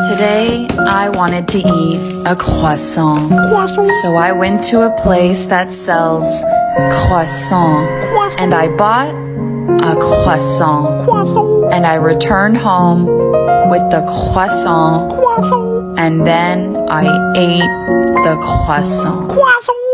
Today, I wanted to eat a croissant. So I went to a place that sells croissant. And I bought a croissant. And I returned home with the croissant. And then I ate the croissant.